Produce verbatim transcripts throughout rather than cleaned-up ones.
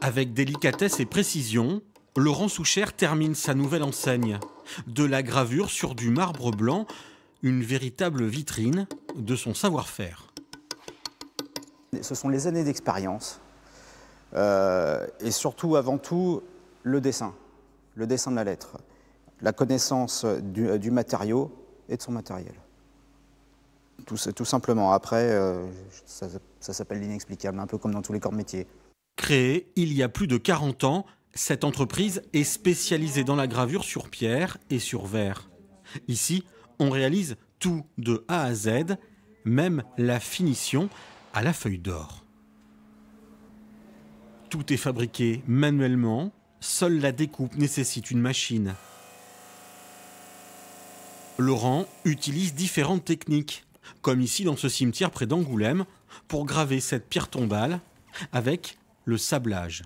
Avec délicatesse et précision, Laurent Souchère termine sa nouvelle enseigne. De la gravure sur du marbre blanc, une véritable vitrine de son savoir-faire. Ce sont les années d'expérience euh, et surtout, avant tout, le dessin, le dessin de la lettre, la connaissance du, du matériau et de son matériel. Tout, tout simplement. Après, euh, ça, ça s'appelle l'inexplicable, un peu comme dans tous les corps de métier. Créée il y a plus de quarante ans, cette entreprise est spécialisée dans la gravure sur pierre et sur verre. Ici, on réalise tout de A à Z, même la finition à la feuille d'or. Tout est fabriqué manuellement, seule la découpe nécessite une machine. Laurent utilise différentes techniques, comme ici dans ce cimetière près d'Angoulême, pour graver cette pierre tombale avec le sablage.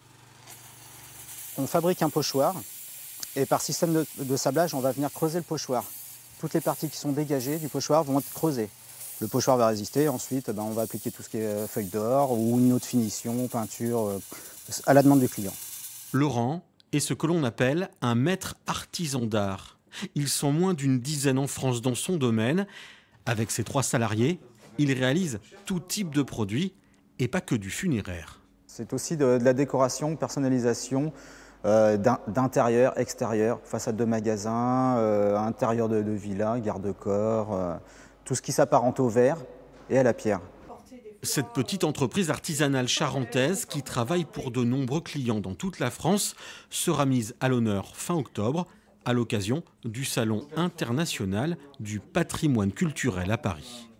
On fabrique un pochoir et par système de, de sablage, on va venir creuser le pochoir. Toutes les parties qui sont dégagées du pochoir vont être creusées. Le pochoir va résister, ensuite ben, on va appliquer tout ce qui est feuille d'or ou une autre finition, peinture, euh, à la demande du client. Laurent est ce que l'on appelle un maître artisan d'art. Ils sont moins d'une dizaine en France dans son domaine. Avec ses trois salariés, il réalise tout type de produits et pas que du funéraire. C'est aussi de, de la décoration, personnalisation euh, d'intérieur, extérieur, façade de magasin, euh, intérieur de, de villa, garde-corps, euh, tout ce qui s'apparente au verre et à la pierre. Cette petite entreprise artisanale charentaise qui travaille pour de nombreux clients dans toute la France sera mise à l'honneur fin octobre à l'occasion du Salon international du patrimoine culturel à Paris.